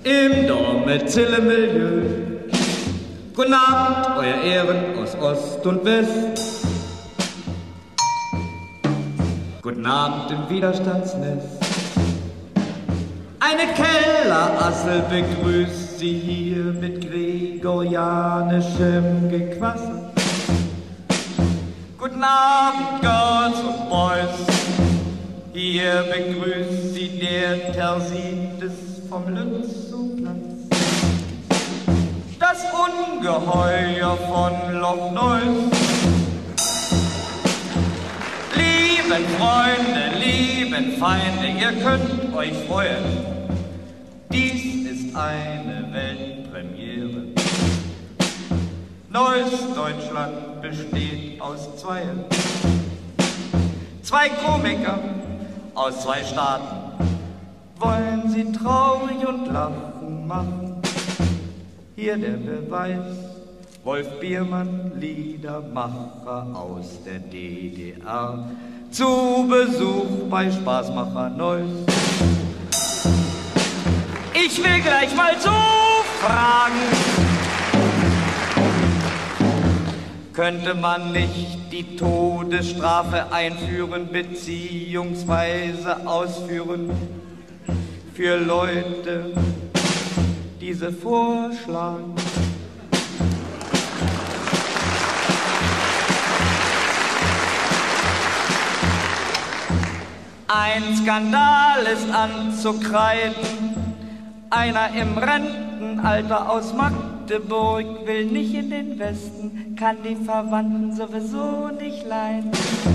im Domizile-Milieu. Guten Abend, euer Ehren aus Ost und West. Guten Abend im Widerstandsnest. Eine Kellerassel begrüßt Sie hier mit gregorianischem Gequassel. Guten Abend, Girls und Boys. Hier begrüßt Sie der Tersites vom Lützowplatz. Das Ungeheuer von Loch Ness. Lieben Freunde, lieben Feinde, ihr könnt euch freuen. Dies ist eine Weltpremiere. Neues Deutschland besteht aus Zweien. Zwei Komiker aus zwei Staaten wollen sie traurig und lachen machen. Hier der Beweis, Wolf Biermann, Liedermacher aus der DDR, zu Besuch bei Spaßmacher Neuss. Ich will gleich mal so fragen, könnte man nicht die Todesstrafe einführen beziehungsweise ausführen für Leute, die sie vorschlagen? Ein Skandal ist anzukreiden. Einer im Rentenalter aus Magdeburg will nicht in den Westen, kann die Verwandten sowieso nicht leiden.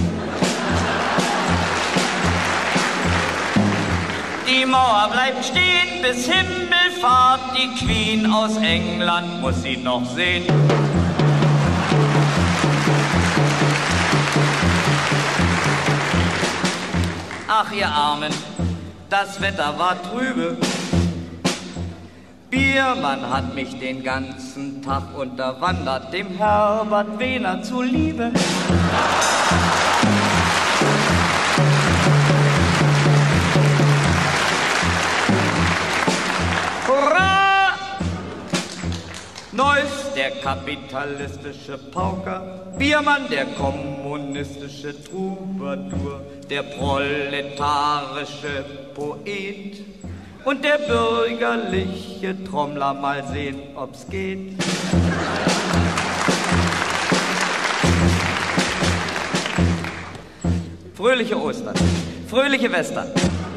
Die Mauer bleibt stehen bis Himmelfahrt, die Queen aus England muss sie noch sehen. Ach, ihr Armen, das Wetter war trübe. Biermann hat mich den ganzen Tag unterwandert, dem Herbert Wehner zuliebe. Hurra! Neuss, der kapitalistische Pauker, Biermann, der kommunistische Troubadour, der proletarische Poet und der bürgerliche Trommler, mal sehen, ob's geht. Fröhliche Ostern, fröhliche Western.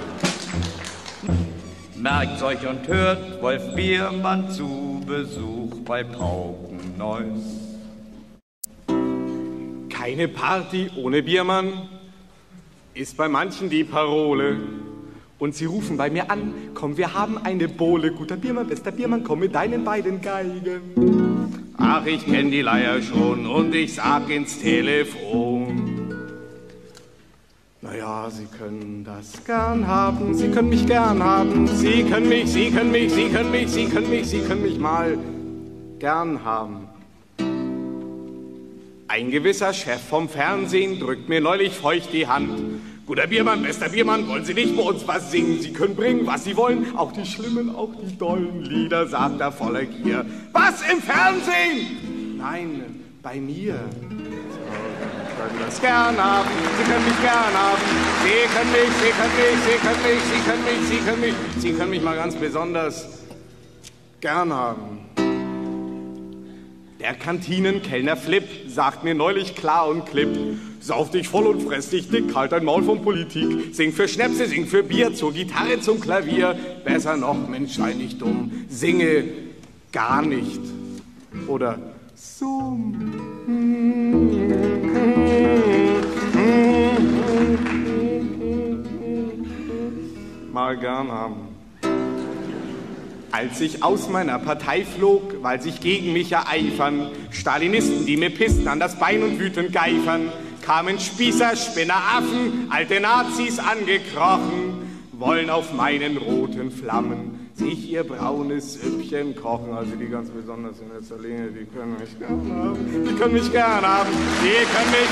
Merkt's euch und hört, Wolf Biermann zu Besuch bei Pauken Neuss. Keine Party ohne Biermann ist bei manchen die Parole. Und sie rufen bei mir an, komm, wir haben eine Bowle. Guter Biermann, bester Biermann, komm mit deinen beiden Geigen. Ach, ich kenn die Leier schon und ich sag ins Telefon. Naja, Sie können das gern haben, Sie können mich gern haben. Sie können mich mal gern haben. Ein gewisser Chef vom Fernsehen drückt mir neulich feucht die Hand. Guter Biermann, bester Biermann, wollen Sie nicht bei uns was singen? Sie können bringen, was Sie wollen, auch die schlimmen, auch die dollen Lieder, sagt er voller Gier. Was, im Fernsehen? Nein, bei mir. Sie können das gern haben, Sie können mich gern haben. Sie können mich mal ganz besonders gern haben. Der Kantinenkellner Flip sagt mir neulich klar und klipp: Sauf dich voll und fress dich dick, halt dein Maul von Politik. Sing für Schnäpse, sing für Bier, zur Gitarre, zum Klavier. Besser noch, Mensch, sei nicht dumm, singe gar nicht. Oder summ. Mal gern haben. Als ich aus meiner Partei flog, weil sich gegen mich ereifern Stalinisten, die mir pissten an das Bein und wütend geifern, kamen Spießer, Spinner, Affen, alte Nazis angekrochen, wollen auf meinen roten Flammen sich ihr braunes Süppchen kochen. Also die ganz besonders in der Saline, die können mich gern haben. Die können mich gern haben. Die können mich.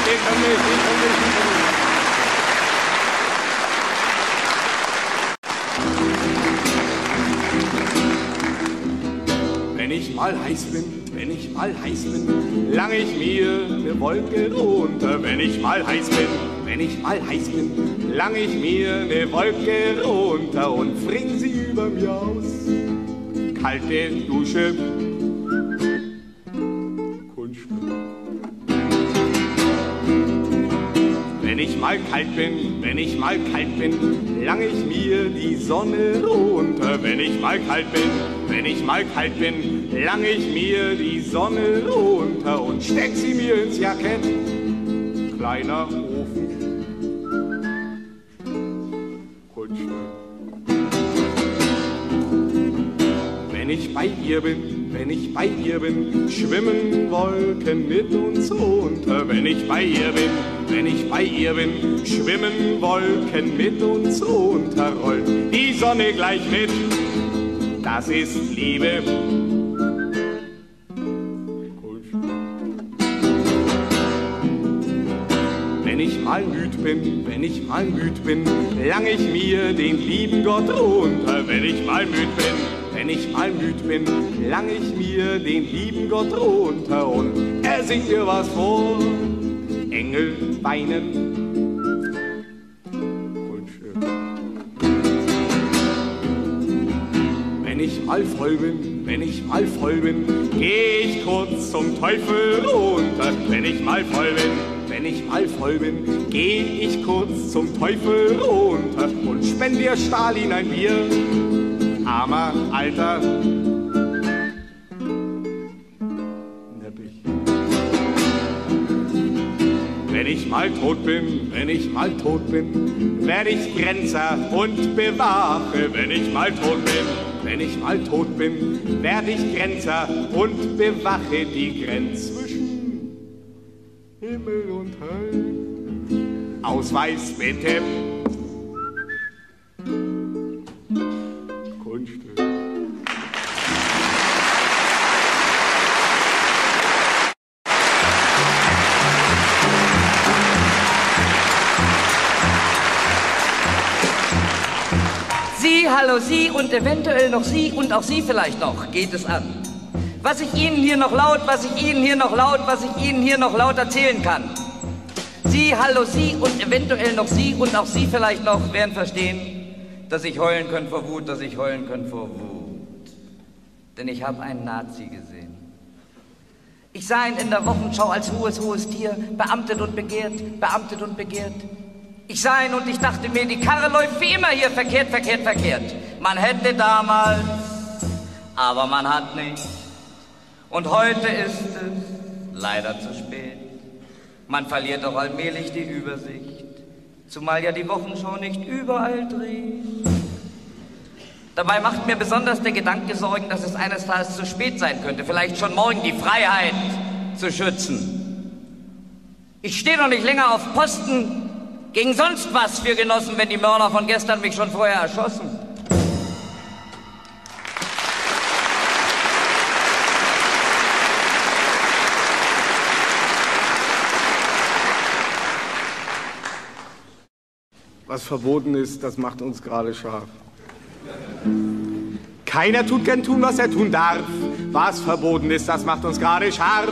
ich mal heiß bin, wenn ich mal heiß bin, lang ich mir eine Wolke runter. Wenn ich mal heiß bin, wenn ich mal heiß bin, lang ich mir eine Wolke runter und bring sie über mir aus. Kalte Dusche, Kunststück. Wenn ich mal kalt bin, wenn ich mal kalt bin, lang ich mir die Sonne runter. Wenn ich mal kalt bin, wenn ich mal kalt bin, lang ich mir die Sonne runter und steck sie mir ins Jackett. Kleiner Ofen, Kunststück. Wenn ich bei ihr bin, wenn ich bei ihr bin, schwimmen Wolken mit uns runter. Wenn ich bei ihr bin, wenn ich bei ihr bin, schwimmen Wolken mit uns runter. Rollt die Sonne gleich mit, das ist Liebe. Wenn ich mal müd bin, wenn ich mal müd bin, lang ich mir den lieben Gott runter. Wenn ich mal müd bin, wenn ich mal müd bin, lang ich mir den lieben Gott runter und er singt mir was vor. Engel weinen. Wenn ich mal voll bin, wenn ich mal voll bin, geh ich kurz zum Teufel runter. Wenn ich mal voll bin, wenn ich mal voll bin, geh ich kurz zum Teufel runter und spend dir Stalin ein Bier. Armer, alter Neppich. Wenn ich mal tot bin, wenn ich mal tot bin, werde ich Grenzer und bewache. Wenn ich mal tot bin, wenn ich mal tot bin, werde ich Grenzer und bewache die Grenze zwischen Himmel und Hölle. Ausweis bitte. Kunststück. Sie, hallo Sie und eventuell noch Sie und auch Sie vielleicht noch, geht es an. Was ich Ihnen hier noch laut, was ich Ihnen hier noch laut, was ich Ihnen hier noch laut erzählen kann. Sie, hallo Sie und eventuell noch Sie und auch Sie vielleicht noch werden verstehen, dass ich heulen könnte vor Wut, dass ich heulen könnte vor Wut. Denn ich habe einen Nazi gesehen. Ich sah ihn in der Wochenschau als hohes Tier, beamtet und begehrt, beamtet und begehrt. Ich sah ihn und ich dachte mir, die Karre läuft wie immer hier verkehrt, verkehrt, verkehrt. Man hätte damals, aber man hat nicht. Und heute ist es leider zu spät. Man verliert auch allmählich die Übersicht, zumal ja die Wochenschau nicht überall dreht. Dabei macht mir besonders der Gedanke Sorgen, dass es eines Tages zu spät sein könnte, vielleicht schon morgen die Freiheit zu schützen. Ich stehe noch nicht länger auf Posten gegen sonst was für Genossen, wenn die Mörder von gestern mich schon vorher erschossen. Was verboten ist, das macht uns gerade scharf. Keiner tut gern tun, was er tun darf. Was verboten ist, das macht uns gerade scharf.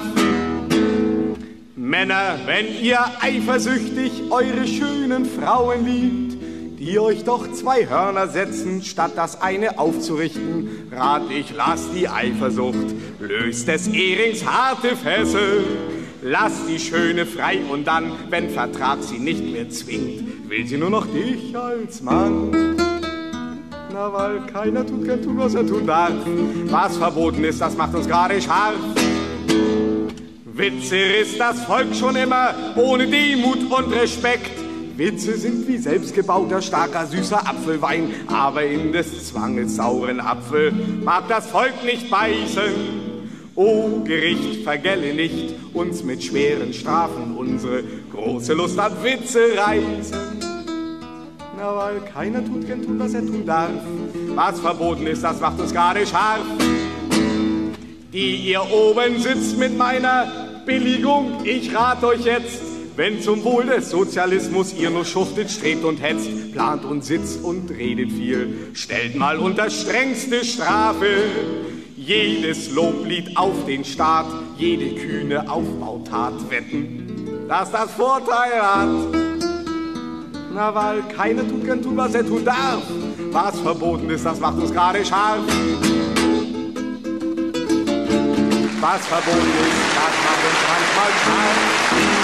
Männer, wenn ihr eifersüchtig eure schönen Frauen liebt, die euch doch 2 Hörner setzen, statt das eine aufzurichten, rat ich, lasst die Eifersucht, löst des Ehrings harte Fessel. Lasst die Schöne frei und dann, wenn Vertrag sie nicht mehr zwingt, will sie nur noch dich als Mann. Na, weil keiner tut gern tun, was er tun darf. Was verboten ist, das macht uns gerade scharf. Witze ist das Volk schon immer, ohne Demut und Respekt. Witze sind wie selbstgebauter, starker, süßer Apfelwein, aber in des Zwanges sauren Apfel mag das Volk nicht beißen. O Gericht, vergelle nicht uns mit schweren Strafen unsere große Lust an Witze reißen. Na, weil keiner tut gern tun, was er tun darf. Was verboten ist, das macht uns gerade scharf. Die ihr oben sitzt mit meiner Billigung, ich rat euch jetzt, Wenn zum Wohl des Sozialismus ihr nur schuftet, strebt und hetzt, plant und sitzt und redet viel, stellt mal unter strengste Strafe jedes Loblied auf den Staat, jede kühne Aufbautat wetten, dass das Vorteil hat. Na, weil keiner tut gern tun, was er tun darf. Was verboten ist, das macht uns gerade scharf. Was verboten ist, das macht uns manchmal scharf.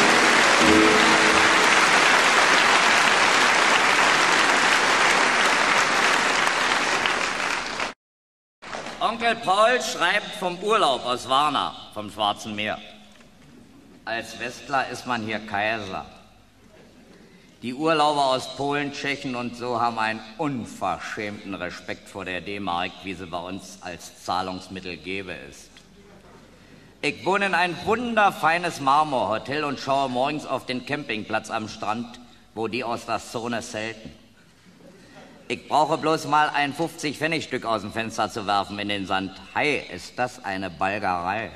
Onkel Paul schreibt vom Urlaub aus Varna, vom Schwarzen Meer. Als Westler ist man hier Kaiser. Die Urlauber aus Polen, Tschechien und so haben einen unverschämten Respekt vor der D-Mark, wie sie bei uns als Zahlungsmittel gäbe ist. Ich wohne in ein wunderfeines Marmorhotel und schaue morgens auf den Campingplatz am Strand, wo die aus der Zone zelten. Ich brauche bloß mal ein 50-Pfennig-Stück aus dem Fenster zu werfen in den Sand. Hei, ist das eine Balgerei.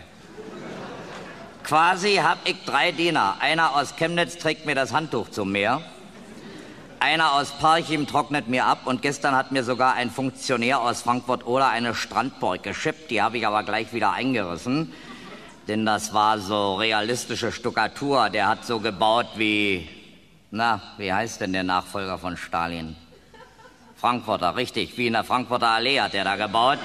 Quasi hab ich 3 Diener. Einer aus Chemnitz trägt mir das Handtuch zum Meer. Einer aus Parchim trocknet mir ab und gestern hat mir sogar ein Funktionär aus Frankfurt-Oder eine Strandburg geschippt. Die habe ich aber gleich wieder eingerissen, denn das war so realistische Stuckatur. Der hat so gebaut wie, na, wie heißt denn der Nachfolger von Stalin? Frankfurter, richtig, wie in der Frankfurter Allee hat der da gebaut.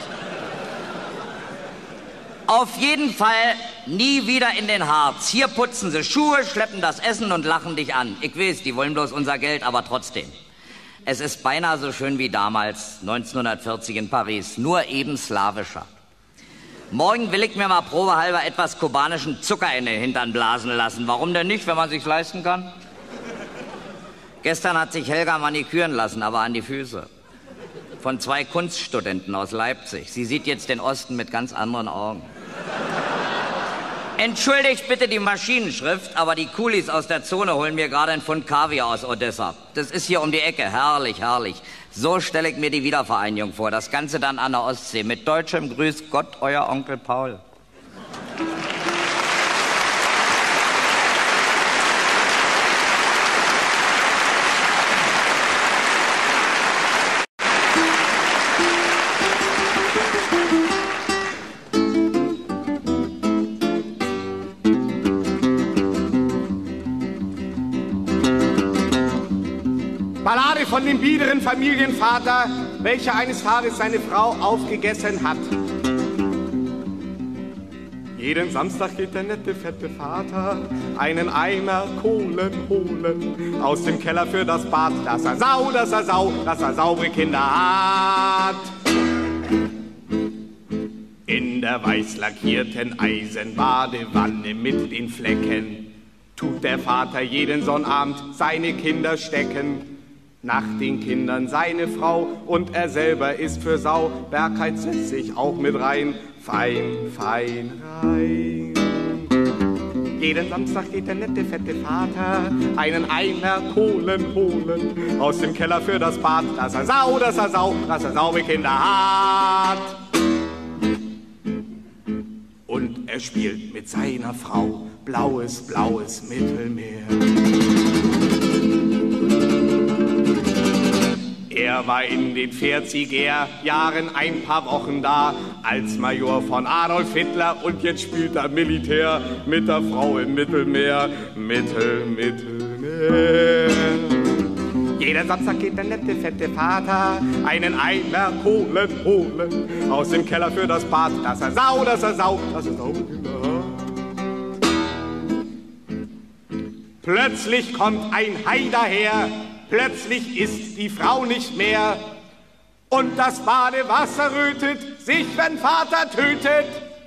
Auf jeden Fall nie wieder in den Harz. Hier putzen sie Schuhe, schleppen das Essen und lachen dich an. Ich weiß, die wollen bloß unser Geld, aber trotzdem. Es ist beinahe so schön wie damals, 1940 in Paris, nur eben slawischer. Morgen will ich mir mal probehalber etwas kubanischen Zucker in den Hintern blasen lassen. Warum denn nicht, wenn man sich's leisten kann? Gestern hat sich Helga maniküren lassen, aber an die Füße. Von 2 Kunststudenten aus Leipzig. Sie sieht jetzt den Osten mit ganz anderen Augen. Entschuldigt bitte die Maschinenschrift, aber die Kulis aus der Zone holen mir gerade einen Pfund Kaviar aus Odessa. Das ist hier um die Ecke. Herrlich, herrlich. So stelle ich mir die Wiedervereinigung vor. Das Ganze dann an der Ostsee. Mit deutschem Grüß Gott, euer Onkel Paul. Ballade von dem biederen Familienvater, welcher eines Tages seine Frau aufgegessen hat. Jeden Samstag geht der nette, fette Vater einen Eimer Kohlen holen aus dem Keller für das Bad, dass er saubere Kinder hat. In der weiß lackierten Eisenbadewanne mit den Flecken tut der Vater jeden Sonnabend seine Kinder stecken. Nach den Kindern seine Frau und er selber ist für Sau. Bergheit setzt sich auch mit rein, fein, fein rein. Jeden Samstag geht der nette, fette Vater einen Eimer Kohlen holen aus dem Keller für das Bad, dass er saubere Kinder hat. Und er spielt mit seiner Frau blaues, blaues Mittelmeer. Er war in den 40er Jahren ein paar Wochen da als Major von Adolf Hitler und jetzt spielt er Militär mit der Frau im Mittelmeer. Mittelmeer. Jeden Samstag geht der nette, fette Vater einen Eimer Kohlen holen aus dem Keller für das Bad, dass er saubere Kinder hat. Plötzlich kommt ein Hai daher, plötzlich ist die Frau nicht mehr und das Badewasser rötet sich, wenn Vater tötet.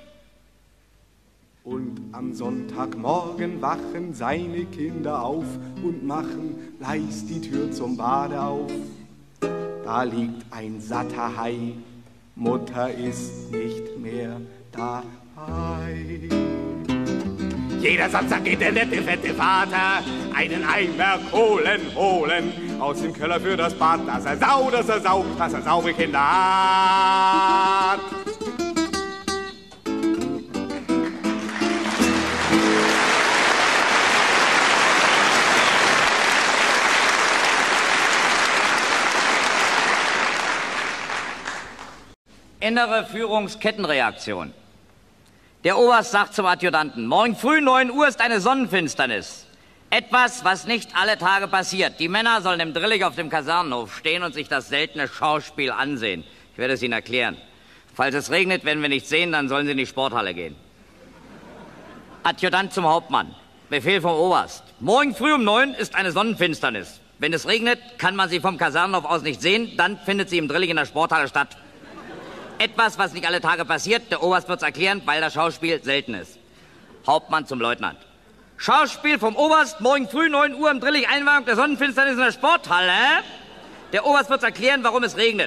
Und am Sonntagmorgen wachen seine Kinder auf und machen leis die Tür zum Bade auf. Da liegt ein satter Hai, Mutter ist nicht mehr dabei. Jeder Samstag geht der nette, fette Vater einen Eimer Kohlen holen aus dem Keller für das Bad, dass er saubere Kinder hat. Innere Führungskettenreaktion. Der Oberst sagt zum Adjutanten, morgen früh 9 Uhr ist eine Sonnenfinsternis. Etwas, was nicht alle Tage passiert. Die Männer sollen im Drillig auf dem Kasernenhof stehen und sich das seltene Schauspiel ansehen. Ich werde es Ihnen erklären. Falls es regnet, werden wir nichts sehen, dann sollen Sie in die Sporthalle gehen. Adjutant zum Hauptmann. Befehl vom Oberst. Morgen früh um 9 ist eine Sonnenfinsternis. Wenn es regnet, kann man sie vom Kasernenhof aus nicht sehen, dann findet sie im Drillig in der Sporthalle statt. Etwas, was nicht alle Tage passiert, der Oberst wird es erklären, weil das Schauspiel selten ist. Hauptmann zum Leutnant. Schauspiel vom Oberst, morgen früh 9 Uhr im Drillig, Einweihung der Sonnenfinsternis in der Sporthalle. Der Oberst wird es erklären, warum es regnet.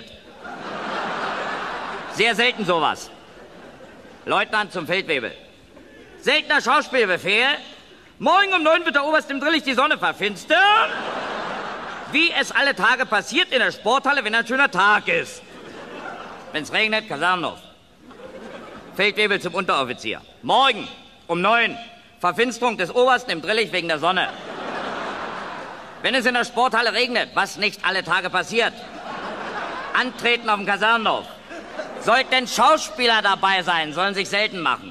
Sehr selten sowas. Leutnant zum Feldwebel. Seltener Schauspielbefehl. Morgen um 9 wird der Oberst im Drillig die Sonne verfinstern. Wie es alle Tage passiert in der Sporthalle, wenn ein schöner Tag ist. Wenn es regnet, Kasernenhof. Feldwebel zum Unteroffizier. Morgen um 9 Verfinsterung des Obersten im Drillig wegen der Sonne. Wenn es in der Sporthalle regnet, was nicht alle Tage passiert. Antreten auf dem Kasernenhof. Sollten Schauspieler dabei sein, sollen sich selten machen.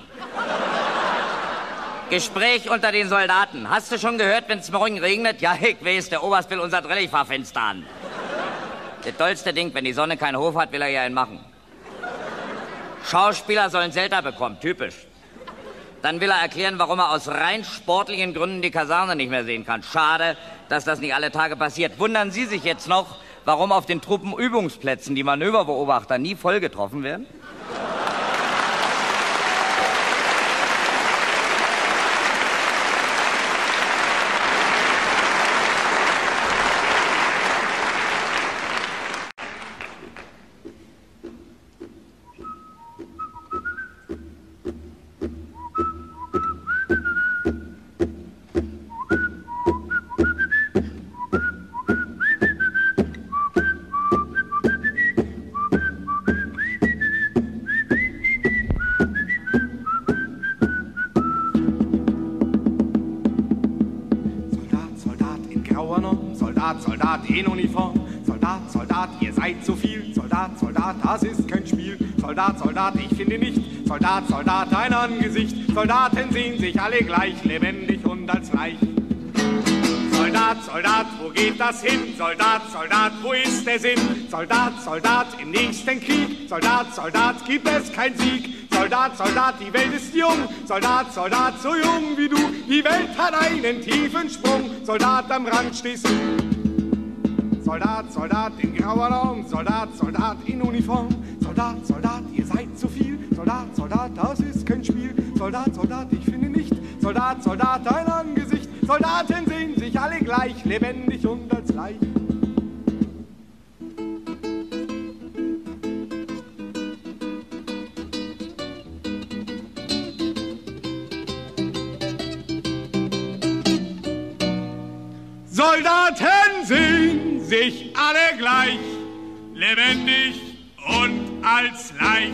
Gespräch unter den Soldaten. Hast du schon gehört, wenn es morgen regnet? Ja, ich weiß, der Oberst will unser Drillig verfinstern. Das tollste Ding, wenn die Sonne keinen Hof hat, will er ja einen machen. Schauspieler sollen Selter bekommen, typisch. Dann will er erklären, warum er aus rein sportlichen Gründen die Kaserne nicht mehr sehen kann. Schade, dass das nicht alle Tage passiert. Wundern Sie sich jetzt noch, warum auf den Truppenübungsplätzen die Manöverbeobachter nie voll getroffen werden? Soldat in Uniform, Soldat, ihr seid zu viel. Soldat, das ist kein Spiel. Soldat, ich finde nicht. Soldat, ein Angesicht. Soldaten sehen sich alle gleich, lebendig und als reich. Soldat, wo geht das hin? Soldat, wo ist der Sinn? Soldat, im nächsten Krieg. Soldat, gibt es kein Sieg. Soldat, die Welt ist jung. Soldat, so jung wie du. Die Welt hat einen tiefen Sprung. Soldat, am Rand stehst du. Soldat in grauer Raum, Soldat in Uniform. Soldat, ihr seid zu viel. Soldat, das ist kein Spiel. Soldat, ich finde nicht. Soldat, ein Angesicht. Soldaten sehen sich alle gleich, lebendig und als Leich. Soldaten sehen sich alle gleich, lebendig und als Leich.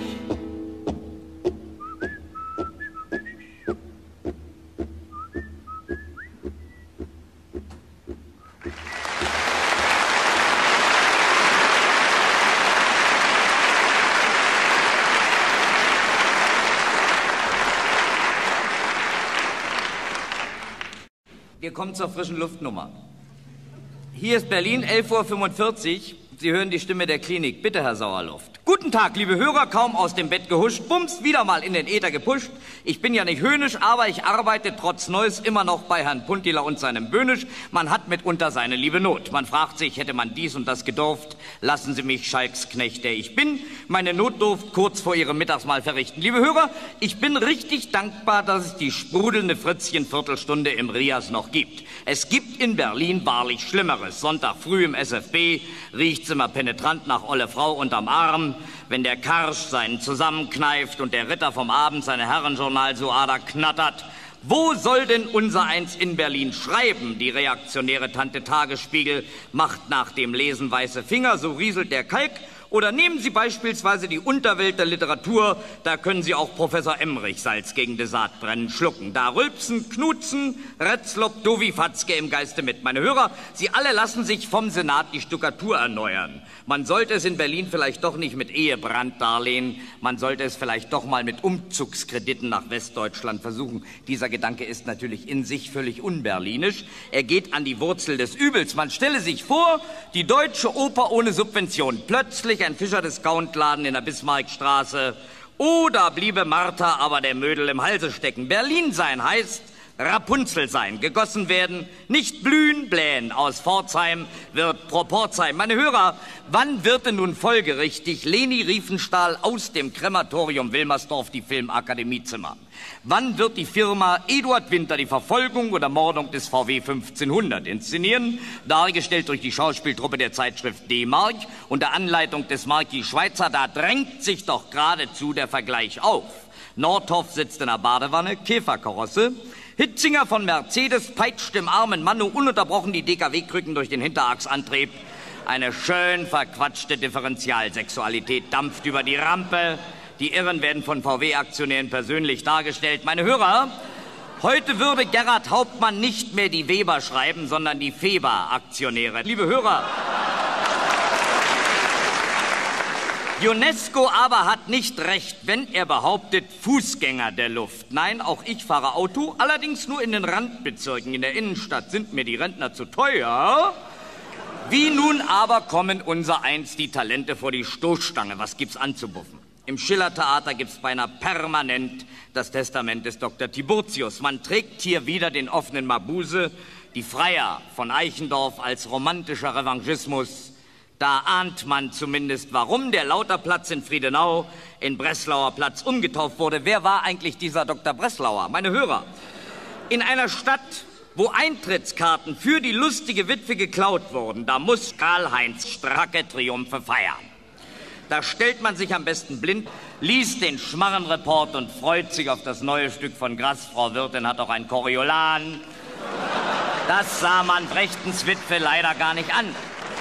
Wir kommen zur frischen Luftnummer. Hier ist Berlin, 11:45 Uhr. Sie hören die Stimme der Klinik. Bitte, Herr Sauerluft. Guten Tag, liebe Hörer, kaum aus dem Bett gehuscht, bums, wieder mal in den Äther gepusht. Ich bin ja nicht höhnisch, aber ich arbeite trotz Neues immer noch bei Herrn Puntiler und seinem Böhnisch. Man hat mitunter seine liebe Not. Man fragt sich, hätte man dies und das gedurft? Lassen Sie mich, Schalksknecht, der ich bin, meine Notdurft kurz vor Ihrem Mittagsmahl verrichten. Liebe Hörer, ich bin richtig dankbar, dass es die sprudelnde Fritzchen-Viertelstunde im Rias noch gibt. Es gibt in Berlin wahrlich Schlimmeres. Sonntag früh im SFB riecht's immer penetrant nach olle Frau unterm Arm, wenn der Karsch seinen zusammenkneift und der Ritter vom Abend seine Herrenjournalsuader knattert. Wo soll denn unser Eins in Berlin schreiben? Die reaktionäre Tante Tagesspiegel macht nach dem Lesen weiße Finger, so rieselt der Kalk Oder nehmen Sie beispielsweise die Unterwelt der Literatur, da können Sie auch Professor Emmerich Salz gegen die Saatbrennen schlucken. Da rülpsen, knutzen, Retzlob, Dovi, Fatzke im Geiste mit. Meine Hörer, Sie alle lassen sich vom Senat die Stuckatur erneuern. Man sollte es in Berlin vielleicht doch nicht mit Ehebranddarlehen, man sollte es vielleicht doch mal mit Umzugskrediten nach Westdeutschland versuchen. Dieser Gedanke ist natürlich in sich völlig unberlinisch. Er geht an die Wurzel des Übels. Man stelle sich vor, die Deutsche Oper ohne Subvention. Plötzlich ein Fischer-Discount-Laden in der Bismarckstraße. Oh, da bliebe Martha aber der Mödel im Halse stecken. Berlin sein heißt Rapunzel sein, gegossen werden, nicht blühen, blähen. Aus Pforzheim wird Proporzheim. Meine Hörer, wann wird denn nun folgerichtig Leni Riefenstahl aus dem Krematorium Wilmersdorf die Filmakademie zimmern? Wann wird die Firma Eduard Winter die Verfolgung oder Mordung des VW 1500 inszenieren? Dargestellt durch die Schauspieltruppe der Zeitschrift D-Mark unter Anleitung des Marquis Schweitzer. Da drängt sich doch geradezu der Vergleich auf. Nordhoff sitzt in der Badewanne, Käferkarosse. Hitzinger von Mercedes peitscht dem armen Mann nur ununterbrochen die DKW-Krücken durch den Hinterachsantrieb. Eine schön verquatschte Differentialsexualität dampft über die Rampe. Die Irren werden von VW-Aktionären persönlich dargestellt. Meine Hörer, heute würde Gerhard Hauptmann nicht mehr die Weber schreiben, sondern die Feber-Aktionäre. Liebe Hörer, UNESCO aber hat nicht recht, wenn er behauptet, Fußgänger der Luft. Nein, auch ich fahre Auto, allerdings nur in den Randbezirken. In der Innenstadt sind mir die Rentner zu teuer. Wie nun aber kommen unsereins die Talente vor die Stoßstange? Was gibt's anzubuffen? Im Schillertheater gibt's beinahe permanent das Testament des Dr. Tiburtius. Man trägt hier wieder den offenen Mabuse, die Freier von Eichendorff als romantischer Revanchismus. Da ahnt man zumindest, warum der Lauterplatz in Friedenau in Breslauer Platz umgetauft wurde. Wer war eigentlich dieser Dr. Breslauer? Meine Hörer, in einer Stadt, wo Eintrittskarten für die lustige Witwe geklaut wurden, da muss Karl-Heinz Stracke Triumphe feiern. Da stellt man sich am besten blind, liest den Schmarrenreport und freut sich auf das neue Stück von Grass. Frau Wirtin hat auch ein Coriolan. Das sah man Brechtens Witwe leider gar nicht an.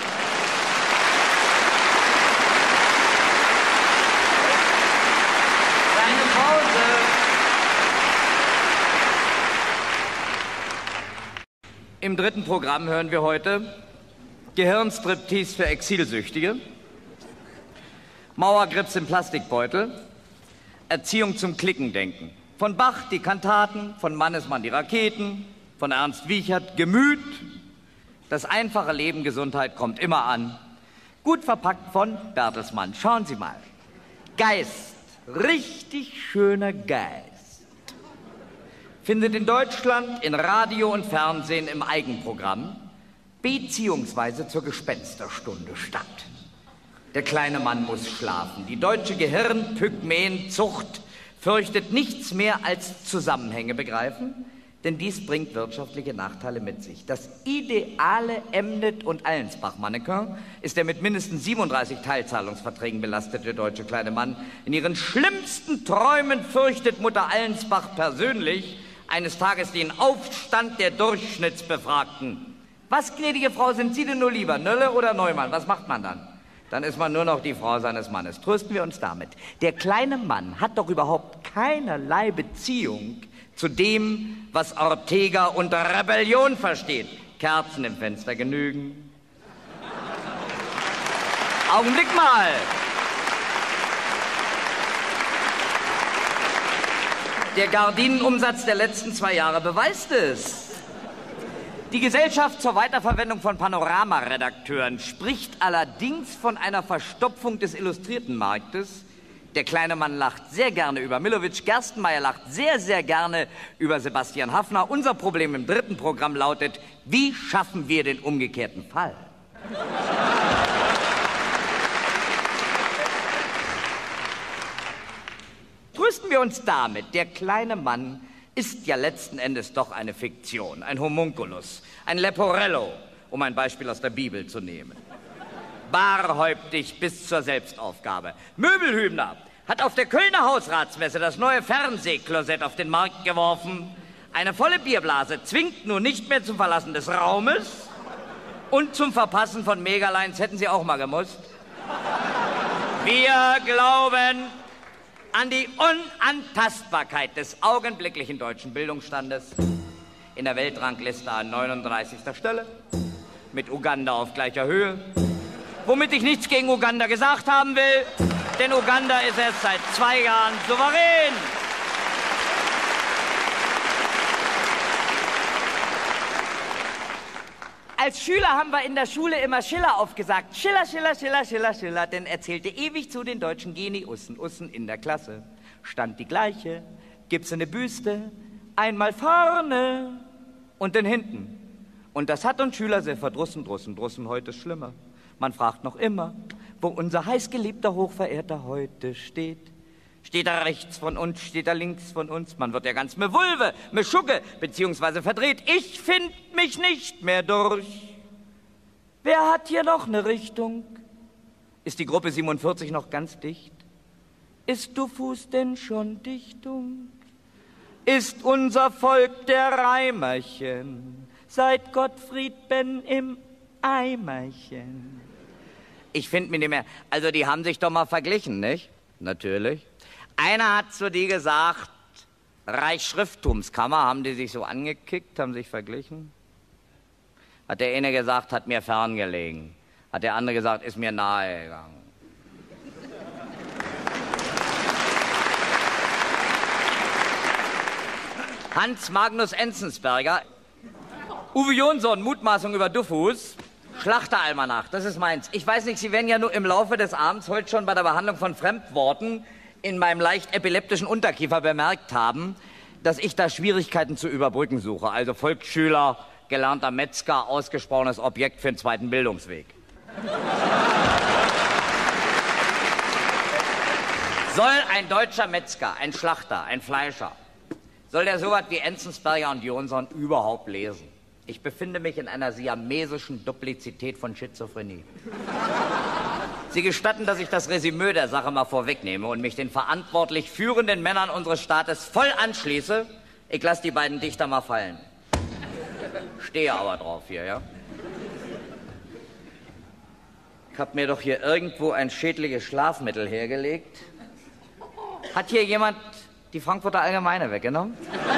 Im dritten Programm hören wir heute Gehirnstriptease für Exilsüchtige, Mauergrips im Plastikbeutel, Erziehung zum Klickendenken. Von Bach die Kantaten, von Mannesmann die Raketen, von Ernst Wiechert Gemüt. Das einfache Leben, Gesundheit kommt immer an. Gut verpackt von Bertelsmann. Schauen Sie mal. Geist, richtig schöner Geist. Findet in Deutschland in Radio und Fernsehen im Eigenprogramm beziehungsweise zur Gespensterstunde statt. Der kleine Mann muss schlafen. Die deutsche Gehirnpygmäenzucht fürchtet nichts mehr als Zusammenhänge begreifen, denn dies bringt wirtschaftliche Nachteile mit sich. Das ideale Emnet- und Allensbach-Mannequin ist der mit mindestens 37 Teilzahlungsverträgen belastete deutsche kleine Mann. In ihren schlimmsten Träumen fürchtet Mutter Allensbach persönlich eines Tages den Aufstand der Durchschnittsbefragten. Was, gnädige Frau, sind Sie denn nur lieber, Nölle oder Neumann? Was macht man dann? Dann ist man nur noch die Frau seines Mannes. Trösten wir uns damit. Der kleine Mann hat doch überhaupt keinerlei Beziehung zu dem, was Ortega unter Rebellion versteht. Kerzen im Fenster genügen. Augenblick mal! Der Gardinenumsatz der letzten 2 Jahre beweist es. Die Gesellschaft zur Weiterverwendung von Panoramaredakteuren spricht allerdings von einer Verstopfung des illustrierten Marktes. Der kleine Mann lacht sehr gerne über Millowitsch, Gerstenmaier lacht sehr, sehr gerne über Sebastian Haffner. Unser Problem im dritten Programm lautet, wie schaffen wir den umgekehrten Fall? Trösten wir uns damit, der kleine Mann ist ja letzten Endes doch eine Fiktion, ein Homunculus, ein Leporello, um ein Beispiel aus der Bibel zu nehmen. Barhäuptig bis zur Selbstaufgabe. Möbelhübner hat auf der Kölner Hausratsmesse das neue Fernsehklosett auf den Markt geworfen. Eine volle Bierblase zwingt nun nicht mehr zum Verlassen des Raumes und zum Verpassen von Megalines hätten sie auch mal gemusst. Wir glauben an die Unantastbarkeit des augenblicklichen deutschen Bildungsstandes. In der Weltrangliste an 39. Stelle, mit Uganda auf gleicher Höhe. Womit ich nichts gegen Uganda gesagt haben will, denn Uganda ist erst seit 2 Jahren souverän. Als Schüler haben wir in der Schule immer Schiller aufgesagt. Schiller, Schiller, Schiller, Schiller, Schiller, denn er zählte ewig zu den deutschen Geniussen. Ussen in der Klasse stand die gleiche. Gibt's eine Büste, einmal vorne und dann hinten. Und das hat uns Schüler sehr verdrussen, drussen, heute ist schlimmer. Man fragt noch immer, wo unser heißgeliebter, hochverehrter heute steht. Steht er rechts von uns, steht er links von uns? Man wird ja ganz me Vulve, me Schugge, beziehungsweise verdreht. Ich find mich nicht mehr durch. Wer hat hier noch eine Richtung? Ist die Gruppe 47 noch ganz dicht? Ist du Fuß denn schon Dichtung? Ist unser Volk der Reimerchen? Seit Gottfried Ben im Eimerchen. Ich find mich nicht mehr. Also die haben sich doch mal verglichen, nicht? Natürlich. Einer hat zu dir gesagt, Reichsschrifttumskammer, haben die sich so angekickt, haben sich verglichen? Hat der eine gesagt, hat mir ferngelegen. Hat der andere gesagt, ist mir nahe gegangen. Hans Magnus Enzensberger, Uwe Jonsson, Mutmaßung über Duffus, Schlachteralmanach, das ist meins. Ich weiß nicht, Sie werden ja nur im Laufe des Abends heute schon bei der Behandlung von Fremdworten in meinem leicht epileptischen Unterkiefer bemerkt haben, dass ich da Schwierigkeiten zu überbrücken suche. Also Volksschüler, gelernter Metzger, ausgesprochenes Objekt für den zweiten Bildungsweg. Soll ein deutscher Metzger, ein Schlachter, ein Fleischer, soll der sowas wie Enzensberger und Jonsson überhaupt lesen? Ich befinde mich in einer siamesischen Duplizität von Schizophrenie. Sie gestatten, dass ich das Resümee der Sache mal vorwegnehme und mich den verantwortlich führenden Männern unseres Staates voll anschließe. Ich lasse die beiden Dichter mal fallen. Stehe aber drauf hier, ja? Ich habe mir doch hier irgendwo ein schädliches Schlafmittel hergelegt. Hat hier jemand die Frankfurter Allgemeine weggenommen?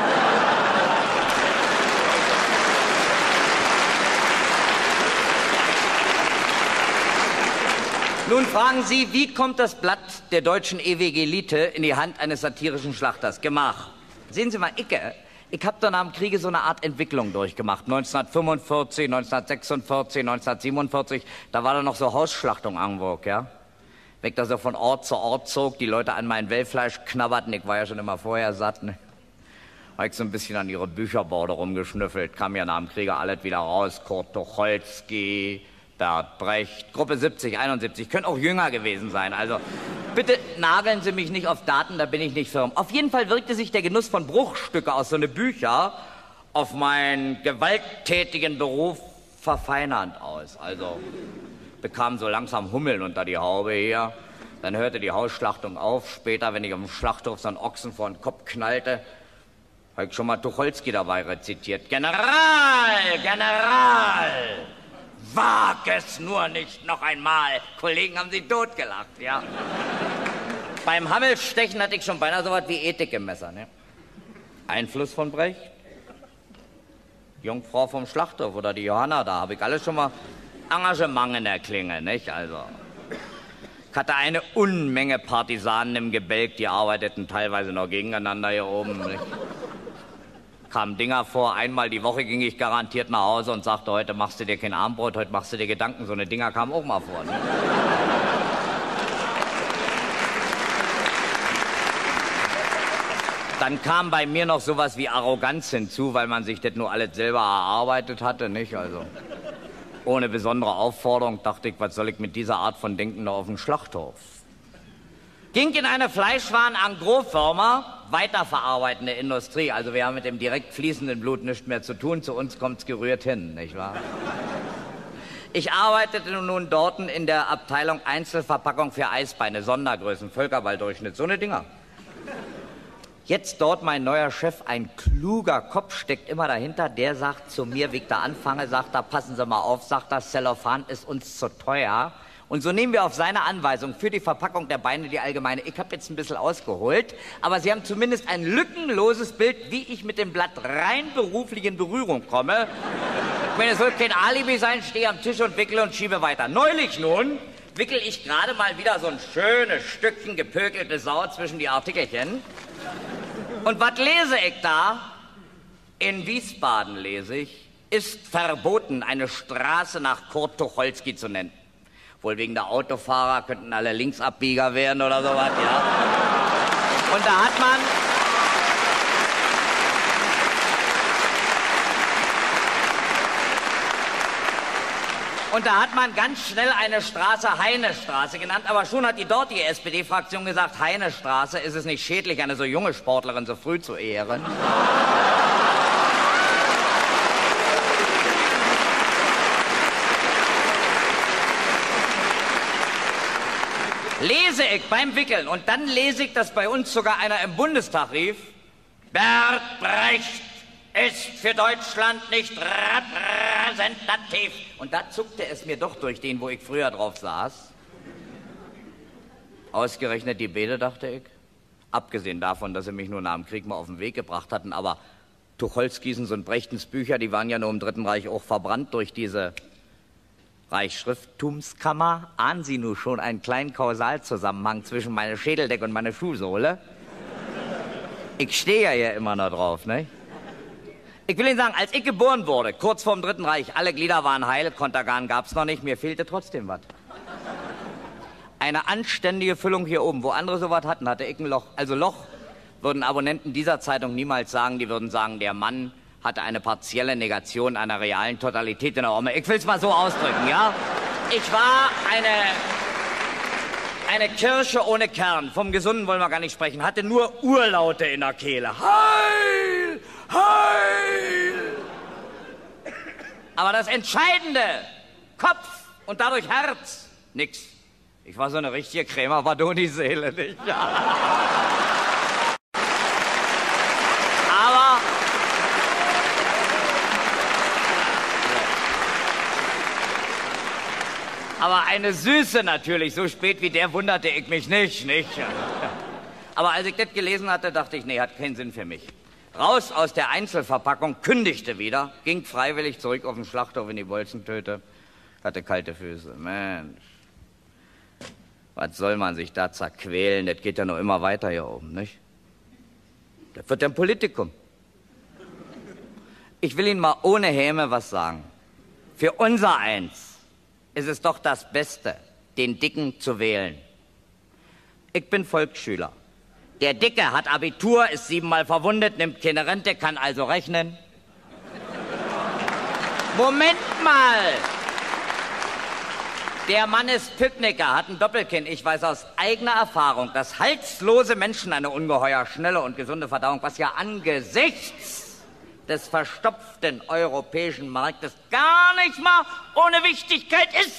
Nun fragen Sie, wie kommt das Blatt der deutschen Ewiggelite in die Hand eines satirischen Schlachters? Gemach. Sehen Sie mal, ich hab doch nach dem Kriege so eine Art Entwicklung durchgemacht. 1945, 1946, 1947, da war da noch so Hausschlachtung en vogue, ja? Wenn ich da so von Ort zu Ort zog, die Leute an mein Wellfleisch knabberten, ich war ja schon immer vorher satt, ne? Hab ich so ein bisschen an ihre Bücherborde rumgeschnüffelt, kam ja nach dem Kriege alles wieder raus, Kurt Tucholsky, Bert Brecht, Gruppe 70, 71, können auch jünger gewesen sein. Also bitte nageln Sie mich nicht auf Daten, da bin ich nicht firm. Auf jeden Fall wirkte sich der Genuss von Bruchstücke aus so ne Bücher auf meinen gewalttätigen Beruf verfeinernd aus. Also bekam so langsam Hummeln unter die Haube hier. Dann hörte die Hausschlachtung auf. Später, wenn ich auf dem Schlachthof so einen Ochsen vor den Kopf knallte, habe ich schon mal Tucholsky dabei rezitiert. General, General! Wag es nur nicht noch einmal. Kollegen haben sie totgelacht, ja. Beim Hammelstechen hatte ich schon beinahe so was wie Ethik im Messer, ne? Einfluss von Brecht. Jungfrau vom Schlachthof oder die Johanna, da habe ich alles schon mal Engagement in der Klinge, nicht? Also, ich hatte eine Unmenge Partisanen im Gebälk, die arbeiteten teilweise noch gegeneinander hier oben, nicht? Kamen Dinger vor, einmal die Woche ging ich garantiert nach Hause und sagte, heute machst du dir kein Armbrot, heute machst du dir Gedanken. So eine Dinger kamen auch mal vor. Ne? Dann kam bei mir noch sowas wie Arroganz hinzu, weil man sich das nur alles selber erarbeitet hatte, nicht? Also ohne besondere Aufforderung dachte ich, was soll ich mit dieser Art von Denken noch auf den Schlachthof? Ging in eine Fleischwaren-Engros-Firma, weiterverarbeitende Industrie. Also wir haben mit dem direkt fließenden Blut nichts mehr zu tun. Zu uns kommt's gerührt hin, nicht wahr? Ich arbeitete nun dort in der Abteilung Einzelverpackung für Eisbeine, Sondergrößen, Völkerball-Durchschnitt, so eine Dinger. Jetzt dort mein neuer Chef, ein kluger Kopf, steckt immer dahinter. Der sagt zu mir, wie ich da anfange, sagt er, passen Sie mal auf, sagt er, Cellophan ist uns zu teuer. Und so nehmen wir auf seine Anweisung für die Verpackung der Beine die allgemeine. Ich habe jetzt ein bisschen ausgeholt, aber Sie haben zumindest ein lückenloses Bild, wie ich mit dem Blatt rein beruflich in Berührung komme. Ich meine, es soll kein Alibi sein, stehe am Tisch und wickle und schiebe weiter. Neulich nun wickel ich gerade mal wieder so ein schönes Stückchen gepökelte Sau zwischen die Artikelchen. Und was lese ich da? In Wiesbaden lese ich, ist verboten, eine Straße nach Kurt Tucholsky zu nennen. Wohl wegen der Autofahrer könnten alle Linksabbieger werden oder sowas, ja. Und da hat man ganz schnell eine Straße Heinestraße genannt, aber schon hat die dortige SPD-Fraktion gesagt, Heinestraße, ist es nicht schädlich, eine so junge Sportlerin so früh zu ehren? Lese ich beim Wickeln und dann lese ich, dass bei uns sogar einer im Bundestag rief, Bert Brecht ist für Deutschland nicht repräsentativ. Und da zuckte es mir doch durch den, wo ich früher drauf saß. Ausgerechnet die Bede, dachte ich. Abgesehen davon, dass sie mich nur nach dem Krieg mal auf den Weg gebracht hatten, aber Tucholskys und Brechtens Bücher, die waren ja nur im Dritten Reich auch verbrannt durch diese Reichsschrifttumskammer. Ahnen Sie nun schon einen kleinen Kausalzusammenhang zwischen meiner Schädeldecke und meiner Schuhsohle? Ich stehe ja hier immer noch drauf, ne? Ich will Ihnen sagen, als ich geboren wurde, kurz vorm Dritten Reich, alle Glieder waren heil, Kontergan gab's noch nicht, mir fehlte trotzdem was. Eine anständige Füllung hier oben, wo andere sowas hatten, hatte ich ein Loch. Also Loch würden Abonnenten dieser Zeitung niemals sagen, die würden sagen, der Mann hatte eine partielle Negation einer realen Totalität in der Arme. Ich will es mal so ausdrücken, ja? Ich war eine Kirsche ohne Kern. Vom Gesunden wollen wir gar nicht sprechen. Hatte nur Urlaute in der Kehle. Heil! Heil! Aber das Entscheidende, Kopf und dadurch Herz, nix. Ich war so eine richtige Krämer-Vadoni-Seele, nicht? Ja. Aber eine Süße natürlich, so spät wie der wunderte ich mich nicht. Aber als ich das gelesen hatte, dachte ich, nee, hat keinen Sinn für mich. Raus aus der Einzelverpackung, kündigte wieder, ging freiwillig zurück auf den Schlachthof in die Bolzentöte, hatte kalte Füße. Mensch, was soll man sich da zerquälen? Das geht ja noch immer weiter hier oben, nicht? Das wird ein Politikum. Ich will Ihnen mal ohne Häme was sagen. Für unser Eins ist es doch das Beste, den Dicken zu wählen. Ich bin Volksschüler. Der Dicke hat Abitur, ist 7-mal verwundet, nimmt keine Rente, kann also rechnen. Moment mal! Der Mann ist Picknicker, hat ein Doppelkinn. Ich weiß aus eigener Erfahrung, dass halslose Menschen eine ungeheuer schnelle und gesunde Verdauung, was ja angesichts des verstopften europäischen Marktes gar nicht mal ohne Wichtigkeit ist.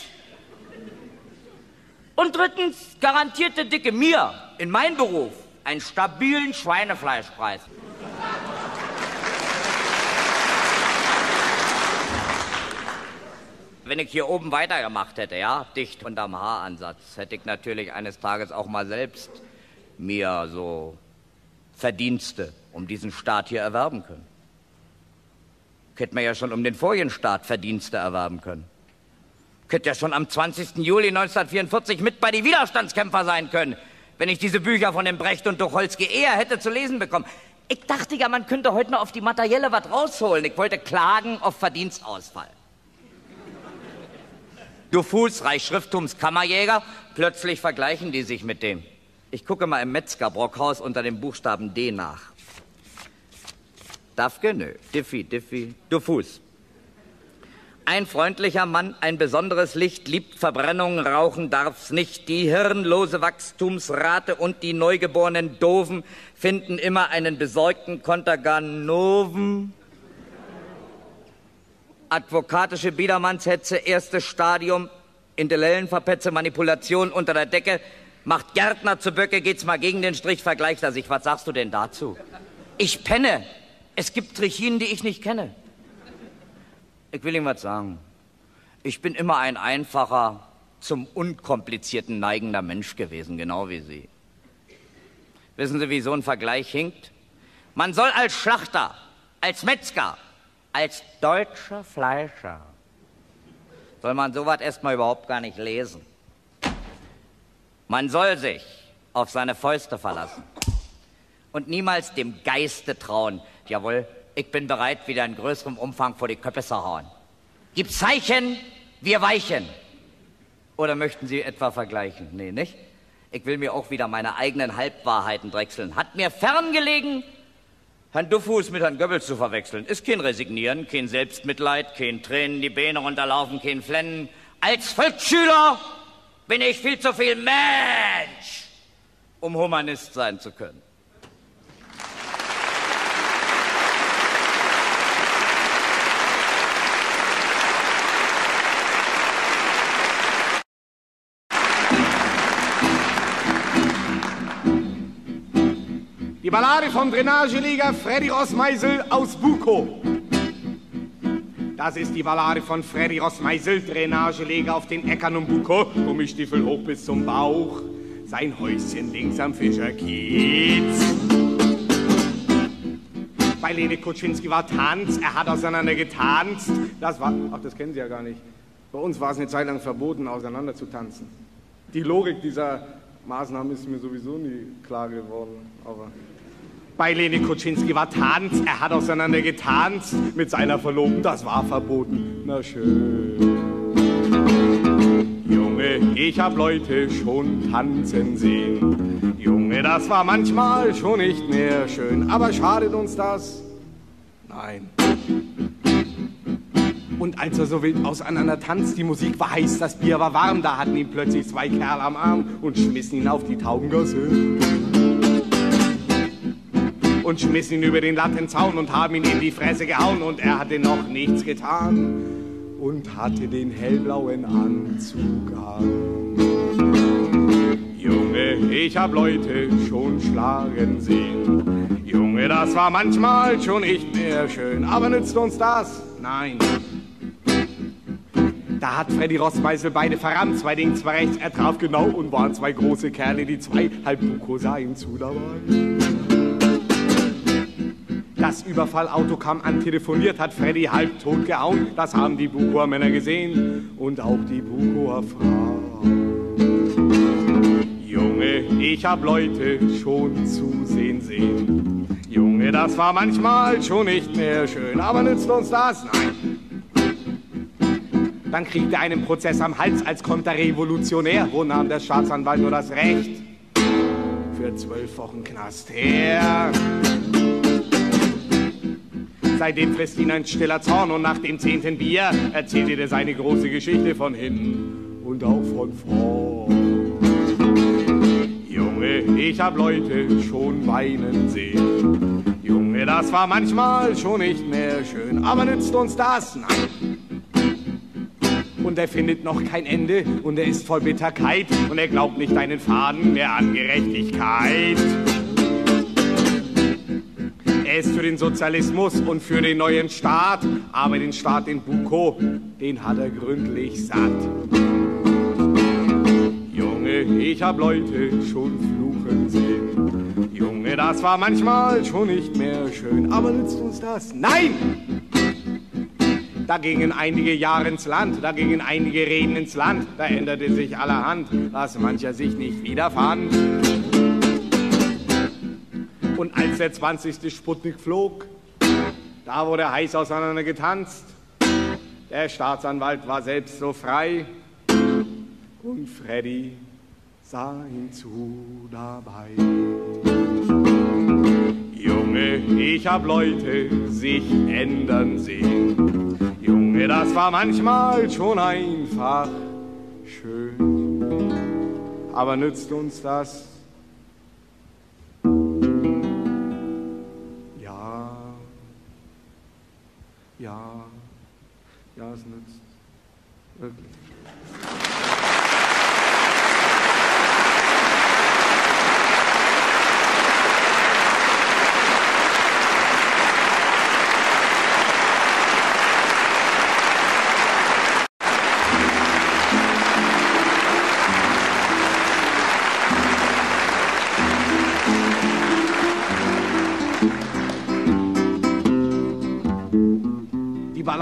Und drittens garantierte Dicke mir in meinem Beruf einen stabilen Schweinefleischpreis. Wenn ich hier oben weitergemacht hätte, ja, dicht unterm Haaransatz, hätte ich natürlich eines Tages auch mal selbst mir so Verdienste um diesen Staat hier erwerben können. Ich hätte mir ja schon um den vorigen Staat Verdienste erwerben können. Ich hätte ja schon am 20. Juli 1944 mit bei die Widerstandskämpfer sein können, wenn ich diese Bücher von dem Brecht und Tucholsky eher hätte zu lesen bekommen. Ich dachte ja, man könnte heute noch auf die Materielle was rausholen. Ich wollte klagen auf Verdienstausfall. Du Fuß, Reichsschrifttumskammerjäger, plötzlich vergleichen die sich mit dem. Ich gucke mal im Metzger-Brockhaus unter dem Buchstaben D nach. Dafke, nö. Diffi, du Fuß. Ein freundlicher Mann, ein besonderes Licht, liebt Verbrennung, rauchen darf's nicht. Die hirnlose Wachstumsrate und die neugeborenen Doofen finden immer einen besorgten Kontergan-Noven. Advokatische Biedermannshetze, erstes Stadium, Intellellenverpetze, Manipulation unter der Decke, macht Gärtner zu Böcke, geht's mal gegen den Strich, vergleicht er sich. Was sagst du denn dazu? Ich penne. Es gibt Trichinen, die ich nicht kenne. Ich will Ihnen was sagen. Ich bin immer ein einfacher, zum Unkomplizierten neigender Mensch gewesen, genau wie Sie. Wissen Sie, wie so ein Vergleich hinkt? Man soll als Schlachter, als Metzger, als deutscher Fleischer, soll man sowas erstmal überhaupt gar nicht lesen. Man soll sich auf seine Fäuste verlassen und niemals dem Geiste trauen. Jawohl, ich bin bereit, wieder in größerem Umfang vor die Köpfe zu hauen. Gibt Zeichen, wir weichen. Oder möchten Sie etwa vergleichen? Nee, nicht? Ich will mir auch wieder meine eigenen Halbwahrheiten drechseln. Hat mir fern gelegen, Herrn Duffus mit Herrn Goebbels zu verwechseln. Ist kein Resignieren, kein Selbstmitleid, kein Tränen die Beine runterlaufen, kein Flennen. Als Volksschüler bin ich viel zu viel Mensch, um Humanist sein zu können. Die Ballade vom Drainageleger Freddy Rossmeisel aus Bukow. Das ist die Ballade von Freddy Rossmeisel, Drainageleger auf den Äckern um Bukow, Gummistiefel hoch bis zum Bauch, sein Häuschen links am Fischerkiez. Bei Lene Kuczynski war Tanz, er hat auseinander getanzt. Das war, ach, das kennen Sie ja gar nicht. Bei uns war es eine Zeit lang verboten, auseinander zu tanzen. Die Logik dieser Maßnahmen ist mir sowieso nie klar geworden, aber... Bei Lene Kuczynski war Tanz, er hat auseinander getanzt mit seiner Verlobten, das war verboten. Na schön. Junge, ich hab Leute schon tanzen sehen. Junge, das war manchmal schon nicht mehr schön, aber schadet uns das? Nein. Und als er so wild auseinander tanzt, die Musik war heiß, das Bier war warm, da hatten ihn plötzlich zwei Kerl am Arm und schmissen ihn auf die Taubengasse. Und schmissen ihn über den Lattenzaun und haben ihn in die Fresse gehauen und er hatte noch nichts getan und hatte den hellblauen Anzug an. Junge, ich hab Leute schon schlagen sehen. Junge, das war manchmal schon nicht mehr schön, aber nützt uns das? Nein. Da hat Freddy Rossmeisel beide verrammt, zwei links, zwei rechts, er traf genau und waren zwei große Kerle, die zwei halb Bukow sah ihm zu dabei. Das Überfallauto kam an, telefoniert, hat Freddy halbtot gehauen. Das haben die Bukower Männer gesehen und auch die Bukower Frau. Junge, ich hab Leute schon zusehen sehen. Junge, das war manchmal schon nicht mehr schön, aber nützt uns das? Nein. Dann kriegt er einen Prozess am Hals als Konterrevolutionär. Wo nahm der Staatsanwalt nur das Recht? Für 12 Wochen Knast her. Seitdem frisst ihn ein stiller Zorn und nach dem 10. Bier erzählt er seine große Geschichte von hinten und auch von vorn. Junge, ich hab Leute schon weinen sehen. Junge, das war manchmal schon nicht mehr schön, aber nützt uns das? Nein. Und er findet noch kein Ende und er ist voll Bitterkeit und er glaubt nicht einen Faden mehr an Gerechtigkeit. Er ist für den Sozialismus und für den neuen Staat, aber den Staat in Bukow, den hat er gründlich satt. Junge, ich hab Leute schon fluchen sehen. Junge, das war manchmal schon nicht mehr schön, aber nützt uns das? Nein! Da gingen einige Jahre ins Land, da gingen einige Reden ins Land, da änderte sich allerhand, dass mancher sich nicht wiederfand. Und als der 20. Sputnik flog, da wurde heiß auseinander getanzt. Der Staatsanwalt war selbst so frei und Freddy sah ihm zu dabei. Junge, ich hab Leute sich ändern sehen. Junge, das war manchmal schon einfach schön. Aber nützt uns das? Ja, es nützt. Wirklich.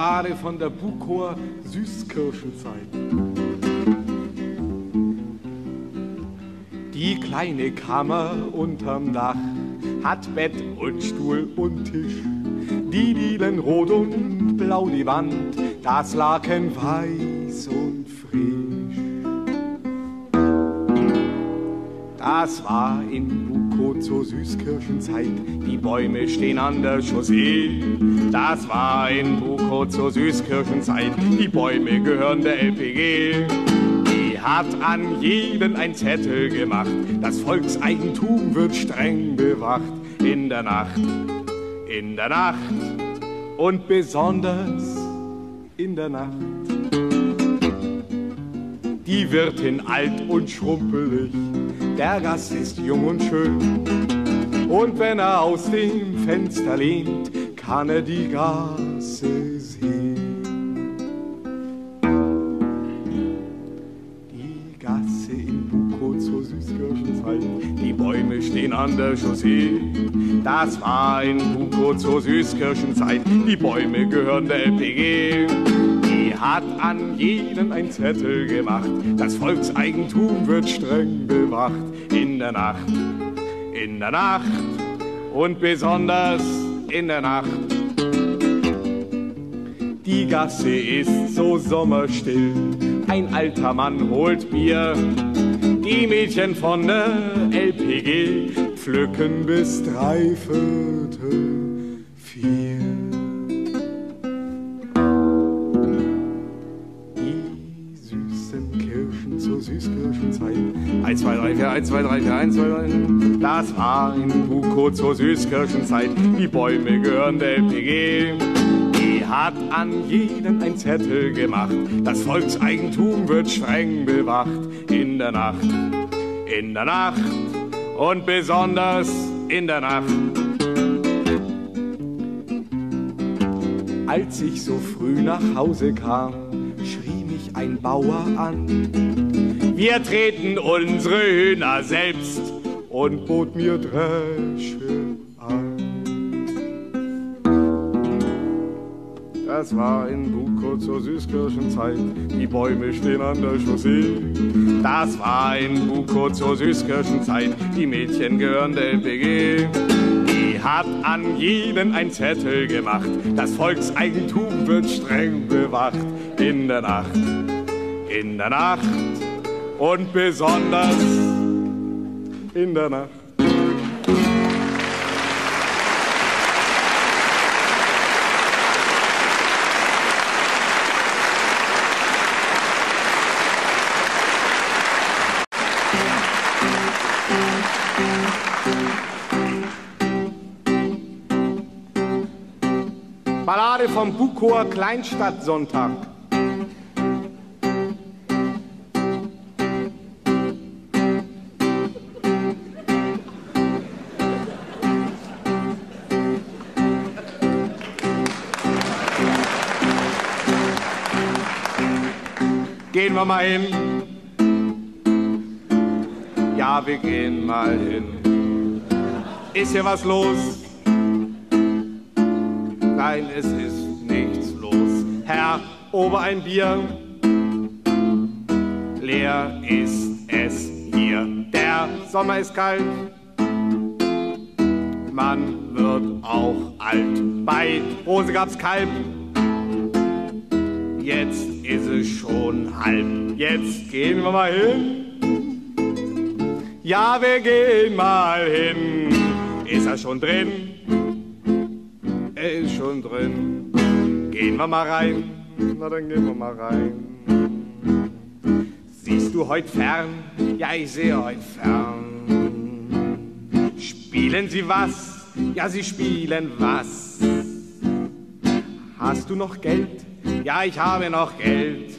Ballade von der Bukower Süßkirschenzeit. Die kleine Kammer unterm Dach hat Bett und Stuhl und Tisch. Die Dielen rot und blau die Wand, das Laken weiß und frisch. Das war in Bukow zur Süßkirschenzeit, die Bäume stehen an der Chaussee. Das war in Bukow zur Süßkirschenzeit, die Bäume gehören der LPG. Die hat an jeden ein Zettel gemacht, das Volkseigentum wird streng bewacht. In der Nacht und besonders in der Nacht. Die Wirtin alt und schrumpelig, der Gast ist jung und schön. Und wenn er aus dem Fenster lehnt, kann er die Gasse sehen. Die Gasse in Bukow zur Süßkirschenzeit, die Bäume stehen an der Chaussee. Das war in Bukow zur Süßkirschenzeit, die Bäume gehören der LPG. Die hat an jeden ein Zettel gemacht, das Volkseigentum wird streng bewacht. In der Nacht und besonders in der Nacht. Die Gasse ist so sommerstill, ein alter Mann holt Bier. Die Mädchen von der LPG pflücken bis 3/4. Die süßen Kirschen zur Süßkirschenzeit. 1, 2, 3, 4, 1, 2, 3, 4, 1, 2, 3. Das war in Bukow zur Süßkirschenzeit, die Bäume gehören der LPG. Die hat an jeden ein Zettel gemacht, das Volkseigentum wird streng bewacht. In der Nacht und besonders in der Nacht. Als ich so früh nach Hause kam, schrie mich ein Bauer an. Wir treten unsere Hühner selbst und bot mir Dresche an. Das war in Bukow zur Süßkirschenzeit, die Bäume stehen an der Chaussee. Das war in Bukow zur Süßkirschenzeit, die Mädchen gehören der LPG. Die hat an jeden ein Zettel gemacht, das Volkseigentum wird streng bewacht. In der Nacht und besonders in der Nacht. Ballade vom Bukower Kleinstadtsonntag. Gehen wir mal hin. Ja, wir gehen mal hin. Ist hier was los? Nein, es ist nichts los. Herr, ober ein Bier. Leer ist es hier. Der Sommer ist kalt. Man wird auch alt. Bei Rose gab's Kalb. Jetzt ist es schon halb. Jetzt gehen wir mal hin. Ja, wir gehen mal hin. Ist er schon drin? Er ist schon drin. Gehen wir mal rein. Na, dann gehen wir mal rein. Siehst du heut fern? Ja, ich sehe heut fern. Spielen Sie was? Ja, Sie spielen was. Hast du noch Geld? Ja, ich habe noch Geld.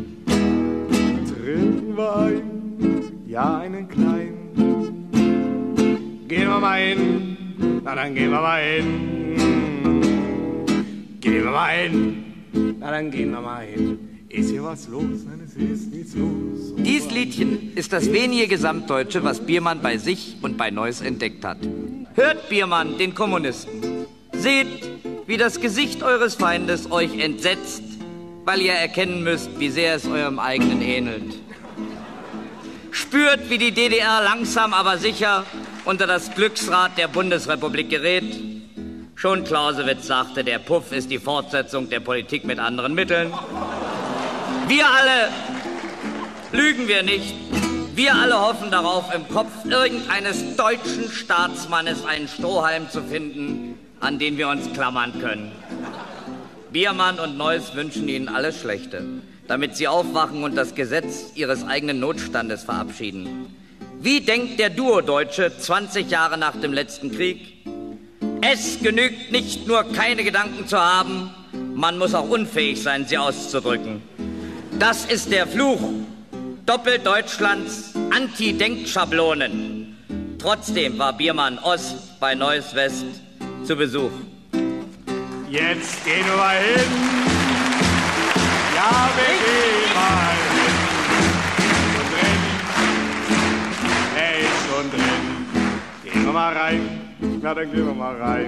Trinken wir ein? Ja, einen kleinen. Gehen wir mal hin. Na, dann gehen wir mal hin. Gehen wir mal hin. Na, dann gehen wir mal hin. Ist hier was los? Nein, es ist nichts los. Dies Liedchen ist das wenige Gesamtdeutsche, was Biermann bei sich und bei Neuss entdeckt hat. Hört Biermann den Kommunisten. Seht, wie das Gesicht eures Feindes euch entsetzt, weil ihr erkennen müsst, wie sehr es eurem eigenen ähnelt. Spürt, wie die DDR langsam aber sicher unter das Glücksrad der Bundesrepublik gerät. Schon Clausewitz sagte, der Puff ist die Fortsetzung der Politik mit anderen Mitteln. Wir alle, lügen wir nicht, wir alle hoffen darauf, im Kopf irgendeines deutschen Staatsmannes einen Strohhalm zu finden, an den wir uns klammern können. Biermann und Neuss wünschen Ihnen alles Schlechte, damit Sie aufwachen und das Gesetz Ihres eigenen Notstandes verabschieden. Wie denkt der Duodeutsche 20 Jahre nach dem letzten Krieg? Es genügt nicht nur, keine Gedanken zu haben, man muss auch unfähig sein, sie auszudrücken. Das ist der Fluch Doppeldeutschlands Anti-Denkschablonen. Trotzdem war Biermann Ost bei Neuss West zu Besuch. Jetzt gehen wir mal hin. Ja, wir gehen mal hin. Schon drin. Er ist schon drin. Gehen wir mal rein. Na, dann gehen wir mal rein.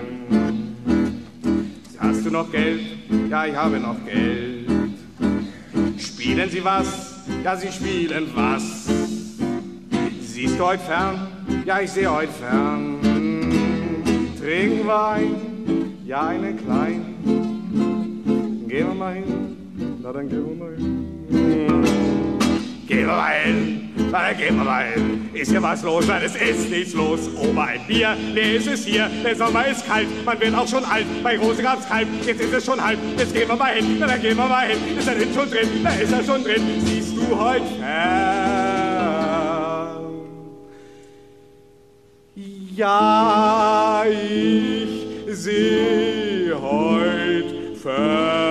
Hast du noch Geld? Ja, ich habe noch Geld. Spielen Sie was? Ja, Sie spielen was. Siehst du heute fern? Ja, ich sehe heute fern. Trinken wir ein? Ja, eine klein. Gehen wir mal hin? Na, dann gehen wir mal hin. Gehen wir mal hin? Na, dann gehen wir mal hin. Ist hier was los? Nein, es ist nichts los. Ober ein Bier, nee, es ist hier. Der Sommer ist kalt, man wird auch schon alt. Bei Rose gab's Kalb, jetzt ist es schon halb. Jetzt gehen wir mal hin, na, dann gehen wir mal hin. Ist er denn schon drin? Da ist er schon drin. Siehst du heute fern? Ja, ich seh heut fern.